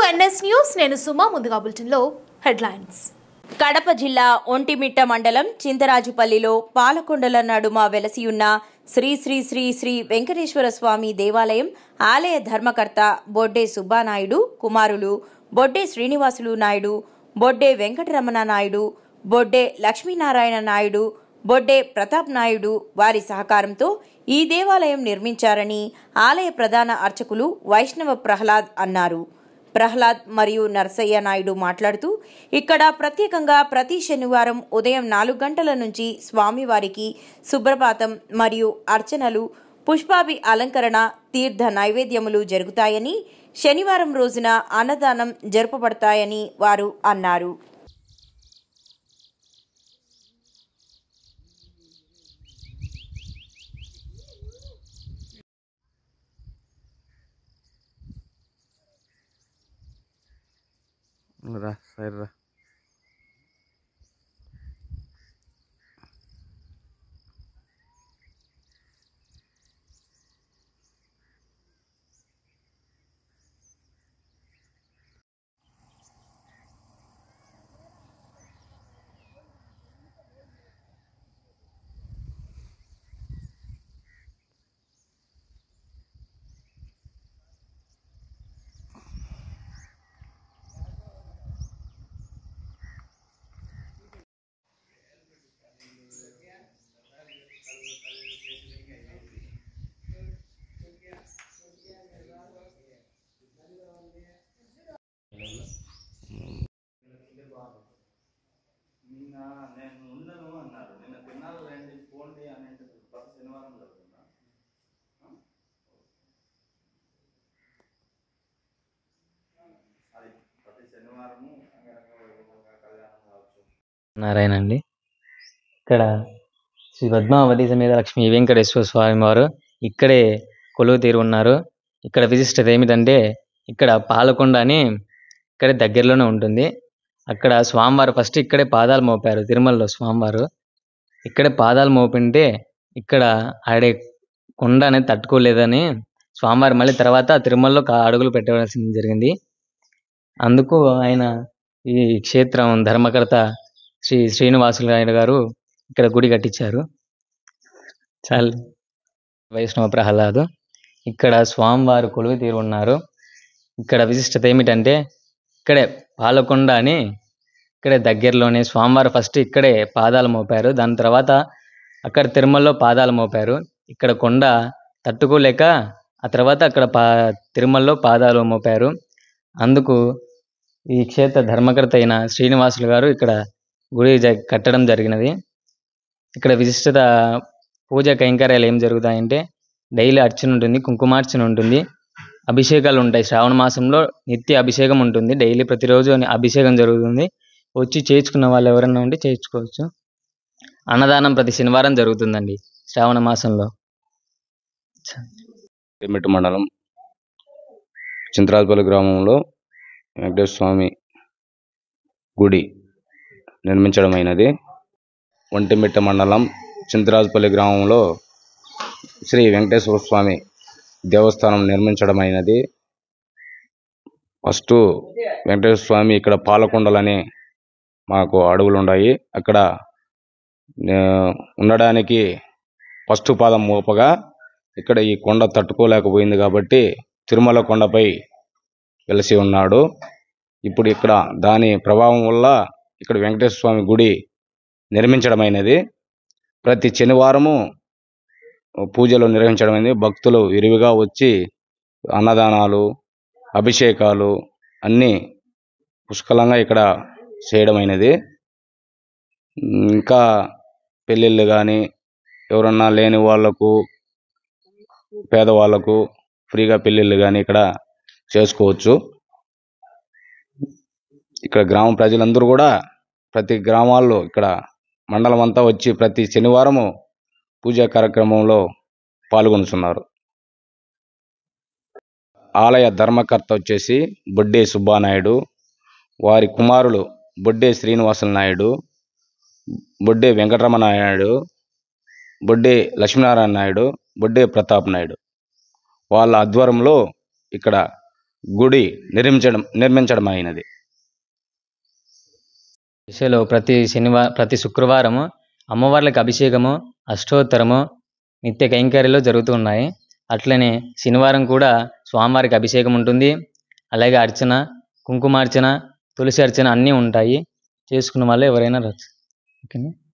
NS news నేను సుమా ముందుగా బులెటిన్లో హెడ్లైన్స్. కడప జిల్లా ఒంటిమిట్ట మండలం చింతరాజుపల్లిలో పాలకొండల నడుమ వెలసియున్న శ్రీ శ్రీ శ్రీ శ్రీ వెంకటేశ్వర స్వామి దేవాలయం ఆలయ ధర్మకర్త బొడ్డే సుబ్బానాయుడు కుమారులు బొడ్డే శ్రీనివాసులు నాయుడు, బొడ్డే వెంకటరమణ నాయుడు, బొడ్డే లక్ష్మీనారాయణ నాయుడు, బొడ్డే ప్రతాప్ నాయుడు వారి సహకారంతో ఈ దేవాలయం నిర్మించారని ఆలయ ప్రధాన అర్చకులు వైష్ణవ ప్రహ్లాద్ అన్నారు. ప్రహ్లాద్ మరియు నరసయ్య నాయుడు మాట్లాడుతూ ఇక్కడ ప్రత్యేకంగా ప్రతి శనివారం ఉదయం 4 గంటల నుంచి స్వామివారికి సుప్రభాతం మరియు అర్చనలు, పుష్పాభి అలంకరణ, తీర్థ నైవేద్యములు జరుగుతాయని, శనివారం రోజున అన్నదానం జరుపబడతాయని వారు అన్నారు. రా సైడ్ రా. నేను ఉండను అన్నారు. నిన్న తిన్నాను రండి పోండి అని అంటే ప్రతి శనివారం జరుగుతుందా? అది ప్రతి శనివారము కళ్యాణం కావచ్చు. నారాయణ అండి. ఇక్కడ శ్రీ పద్మావతి సమేత లక్ష్మీ వెంకటేశ్వర స్వామి వారు ఇక్కడే కొలువు తీరు ఉన్నారు. ఇక్కడ విశిష్టత ఏమిటంటే ఇక్కడ పాలకొండ అని ఇక్కడే దగ్గరలోనే ఉంటుంది. అక్కడ స్వామివారు ఫస్ట్ ఇక్కడే పాదాలు మోపారు. తిరుమలలో స్వామివారు ఇక్కడే పాదాలు మోపింటే ఇక్కడ ఆడే కొండ అనేది తట్టుకోలేదని స్వామివారు మళ్ళీ తర్వాత తిరుమలలో అడుగులు పెట్టవలసి జరిగింది. అందుకు ఆయన ఈ క్షేత్రం ధర్మకర్త శ్రీ శ్రీనివాసులు నాయుడు గారు ఇక్కడ గుడి కట్టించారు. చాలా వైష్ణవ ప్రహ్లాదు ఇక్కడ స్వామివారు కొలువు తీరు ఉన్నారు. ఇక్కడ విశిష్టత ఏమిటంటే ఇక్కడే పాలకొండ అని ఇక్కడే దగ్గరలోనే స్వామివారు ఫస్ట్ ఇక్కడే పాదాలు మోపారు. దాని తర్వాత అక్కడ తిరుమలలో పాదాలు మోపారు. ఇక్కడ కొండ తట్టుకోలేక ఆ తర్వాత అక్కడ తిరుమలలో పాదాలు మోపారు. అందుకు ఈ క్షేత్ర ధర్మకర్త అయిన శ్రీనివాసులు గారు ఇక్కడ గుడి కట్టడం జరిగినది. ఇక్కడ విశిష్టత పూజ కైంకర్యాలు ఏం జరుగుతాయంటే డైలీ అర్చన ఉంటుంది, కుంకుమార్చన ఉంటుంది, అభిషేకాలు ఉంటాయి. శ్రావణ మాసంలో నిత్య అభిషేకం ఉంటుంది. డైలీ ప్రతిరోజు అభిషేకం జరుగుతుంది. వచ్చి చేయించుకున్న వాళ్ళు ఎవరైనా ఉంటే చేయించుకోవచ్చు. అన్నదానం ప్రతి శనివారం జరుగుతుందండి శ్రావణ మాసంలో. ఒంటిమిట్ట మండలం చింతరాజుపల్లి గ్రామంలో వెంకటేశ్వర స్వామి గుడి నిర్మించడమైనది. ఒంటిమిట్ట మండలం చింతరాజుపల్లి గ్రామంలో శ్రీ వెంకటేశ్వర స్వామి దేవస్థానం నిర్మించడమైనది. ఫస్ట్ వెంకటేశ్వర స్వామి ఇక్కడ పాలకొండలని మాకు అడవులు ఉన్నాయి. అక్కడ ఉండడానికి ఫస్ట్ పాదం మోపగా ఇక్కడ ఈ కొండ తట్టుకోలేకపోయింది కాబట్టి తిరుమల కొండపై వెలసి ఉన్నాడు. ఇప్పుడు ఇక్కడ దాని ప్రభావం వల్ల ఇక్కడ వెంకటేశ్వర స్వామి గుడి నిర్మించడమైనది. ప్రతి శనివారము పూజలు నిర్వహించడమైనది. భక్తులు విరివిగా వచ్చి అన్నదానాలు, అభిషేకాలు అన్నీ పుష్కలంగా ఇక్కడ చేయడమైనది. ఇంకా పెళ్ళిళ్ళు కానీ ఎవరన్నా లేని వాళ్లకు, పేదవాళ్లకు ఫ్రీగా పెళ్ళిళ్ళు కానీ ఇక్కడ చేసుకోవచ్చు. ఇక్కడ గ్రామ ప్రజలందరూ కూడా ప్రతి గ్రామాల్లో ఇక్కడ మండలం అంతా వచ్చి ప్రతి శనివారము పూజా కార్యక్రమంలో పాల్గొనుతున్నారు. ఆలయ ధర్మకర్త వచ్చేసి బొడ్డే సుబ్బానాయుడు, వారి కుమారులు బొడ్డే శ్రీనివాసులు నాయుడు, బొడ్డే వెంకటరమణ నాయుడు, బొడ్డే లక్ష్మీనారాయణ నాయుడు, బొడ్డే ప్రతాప్ నాయుడు వాళ్ళ ఆధ్వర్యంలో ఇక్కడ గుడి నిర్మించడం అయినది. దిశలో ప్రతి శుక్రవారము అమ్మవార్లకు అభిషేకము, అష్టోత్తరము, నిత్య కైంకర్యాలు జరుగుతూ ఉన్నాయి. అట్లనే శనివారం కూడా స్వామివారికి అభిషేకం ఉంటుంది. అలాగే అర్చన, కుంకుమార్చన, తులసి అర్చన అన్నీ ఉంటాయి. చేసుకున్న వాళ్ళు ఎవరైనా రావచ్చు. ఓకేనా.